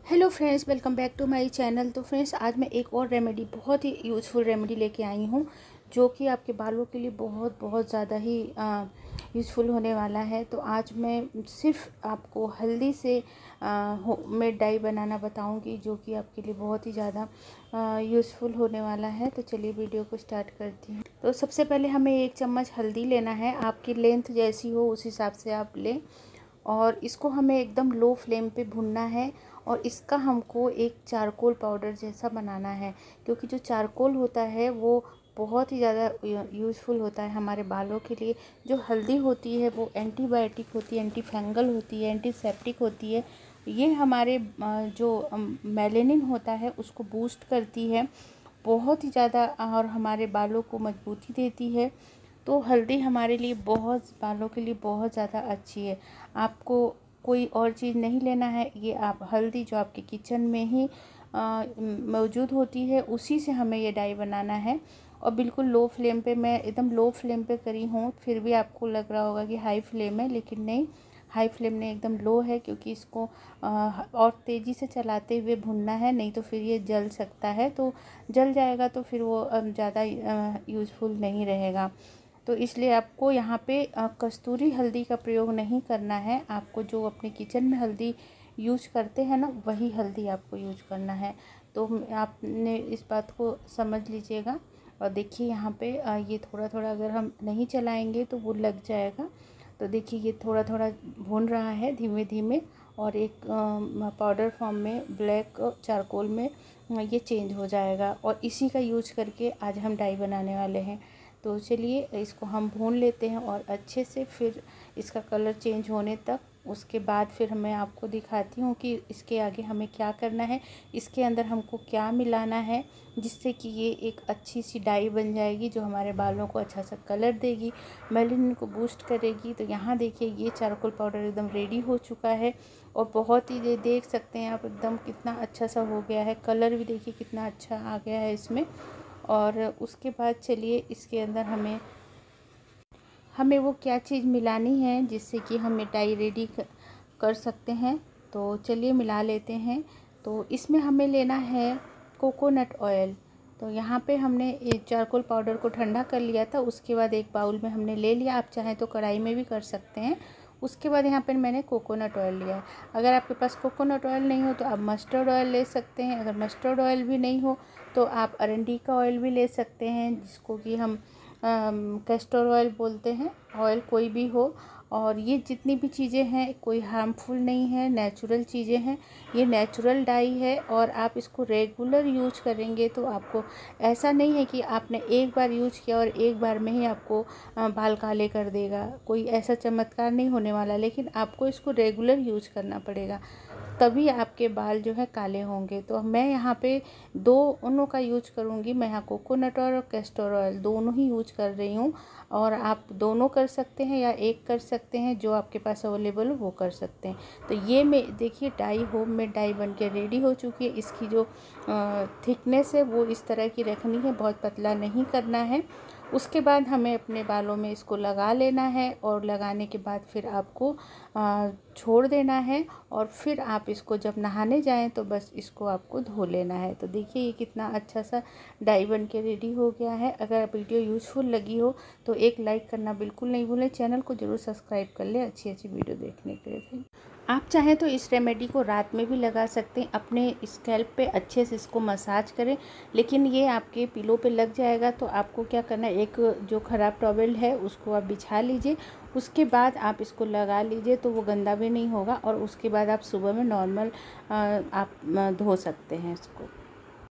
Hello friends, welcome back to my channel. तो friends, आज मैं एक और रेमेडी, बहुत ही यूज़फुल रेमेडी लेके आई हूँ जो कि आपके बालों के लिए बहुत बहुत ज़्यादा ही यूज़फुल होने वाला है। तो आज मैं सिर्फ आपको हल्दी से होममेड डाई बनाना बताऊँगी जो कि आपके लिए बहुत ही ज़्यादा यूज़फुल होने वाला है। तो चलिए वीडियो को स्टार्ट करती हूँ। तो सबसे पहले हमें 1 चम्मच हल्दी लेना है। आपकी लेंथ जैसी हो उस हिसाब से आप लें और इसको हमें एकदम लो फ्लेम पे भूनना है। और इसका हमको एक चारकोल पाउडर जैसा बनाना है, क्योंकि जो चारकोल होता है वो बहुत ही ज़्यादा यूज़फुल होता है हमारे बालों के लिए। जो हल्दी होती है वो एंटीबायोटिक होती है, एंटी फंगल होती है, एंटीसेप्टिक होती है। ये हमारे जो मेलेनिन होता है उसको बूस्ट करती है बहुत ही ज़्यादा और हमारे बालों को मजबूती देती है। तो हल्दी हमारे लिए बहुत, बालों के लिए बहुत ज़्यादा अच्छी है। आपको कोई और चीज़ नहीं लेना है, ये आप हल्दी जो आपके किचन में ही मौजूद होती है उसी से हमें ये डाई बनाना है। और बिल्कुल लो फ्लेम पे, मैं एकदम लो फ्लेम पे करी हूँ, फिर भी आपको लग रहा होगा कि हाई फ्लेम है, लेकिन नहीं, हाई फ्लेम नहीं, एकदम लो है, क्योंकि इसको और तेज़ी से चलाते हुए भुनना है, नहीं तो फिर ये जल सकता है। तो जल जाएगा तो फिर वो ज़्यादा यूज़फुल नहीं रहेगा। तो इसलिए आपको यहाँ पे कस्तूरी हल्दी का प्रयोग नहीं करना है। आपको जो अपने किचन में हल्दी यूज करते हैं ना, वही हल्दी आपको यूज करना है। तो आपने इस बात को समझ लीजिएगा। और देखिए यहाँ पे ये थोड़ा थोड़ा अगर हम नहीं चलाएंगे तो वो लग जाएगा। तो देखिए ये थोड़ा थोड़ा भून रहा है धीमे धीमे, और एक पाउडर फॉर्म में, ब्लैक चारकोल में ये चेंज हो जाएगा। और इसी का यूज करके आज हम डाई बनाने वाले हैं। तो चलिए इसको हम भून लेते हैं और अच्छे से, फिर इसका कलर चेंज होने तक। उसके बाद फिर मैं आपको दिखाती हूँ कि इसके आगे हमें क्या करना है, इसके अंदर हमको क्या मिलाना है, जिससे कि ये एक अच्छी सी डाई बन जाएगी जो हमारे बालों को अच्छा सा कलर देगी, मेलानिन को बूस्ट करेगी। तो यहाँ देखिए ये चारकोल पाउडर एकदम रेडी हो चुका है और बहुत ही, ये देख सकते हैं आप, एकदम कितना अच्छा सा हो गया है। कलर भी देखिए कितना अच्छा आ गया है इसमें। और उसके बाद चलिए इसके अंदर हमें वो क्या चीज़ मिलानी है जिससे कि हम डाई रेडी कर सकते हैं। तो चलिए मिला लेते हैं। तो इसमें हमें लेना है कोकोनट ऑयल। तो यहाँ पे हमने एक चारकोल पाउडर को ठंडा कर लिया था, उसके बाद एक बाउल में हमने ले लिया। आप चाहें तो कढ़ाई में भी कर सकते हैं। उसके बाद यहाँ पर मैंने कोकोनट ऑयल लिया है। अगर आपके पास कोकोनट ऑयल नहीं हो तो आप मस्टर्ड ऑयल ले सकते हैं। अगर मस्टर्ड ऑयल भी नहीं हो तो आप अरंडी का ऑयल भी ले सकते हैं, जिसको कि हम कैस्टर ऑयल बोलते हैं। ऑयल कोई भी हो, और ये जितनी भी चीज़ें हैं कोई हार्मफुल नहीं है, नेचुरल चीज़ें हैं। ये नेचुरल डाई है और आप इसको रेगुलर यूज करेंगे तो आपको, ऐसा नहीं है कि आपने एक बार यूज किया और एक बार में ही आपको बाल काले कर देगा, कोई ऐसा चमत्कार नहीं होने वाला। लेकिन आपको इसको रेगुलर यूज करना पड़ेगा, तभी आपके बाल जो है काले होंगे। तो मैं यहाँ पे दोनों का यूज करूँगी। मैं यहाँ कोकोनट ऑयल और कैस्टर ऑयल दोनों ही यूज कर रही हूँ, और आप दोनों कर सकते हैं या एक कर सकते हैं, जो आपके पास अवेलेबल हो वो कर सकते हैं। तो ये मैं देखिए डाई, होम में डाई बन के रेडी हो चुकी है। इसकी जो थिकनेस है वो इस तरह की रखनी है, बहुत पतला नहीं करना है। उसके बाद हमें अपने बालों में इसको लगा लेना है, और लगाने के बाद फिर आपको छोड़ देना है। और फिर आप इसको जब नहाने जाएं तो बस इसको आपको धो लेना है। तो देखिए ये कितना अच्छा सा डाई बन के रेडी हो गया है। अगर वीडियो यूज़फुल लगी हो तो एक लाइक करना बिल्कुल नहीं भूलें। चैनल को ज़रूर सब्सक्राइब कर लें अच्छी अच्छी वीडियो देखने के लिए। आप चाहें तो इस रेमेडी को रात में भी लगा सकते हैं, अपने स्कैल्प पे अच्छे से इसको मसाज करें। लेकिन ये आपके पिलो पे लग जाएगा, तो आपको क्या करना है, एक जो ख़राब टॉवेल है उसको आप बिछा लीजिए। उसके बाद आप इसको लगा लीजिए, तो वो गंदा भी नहीं होगा। और उसके बाद आप सुबह में नॉर्मल आप धो सकते हैं इसको।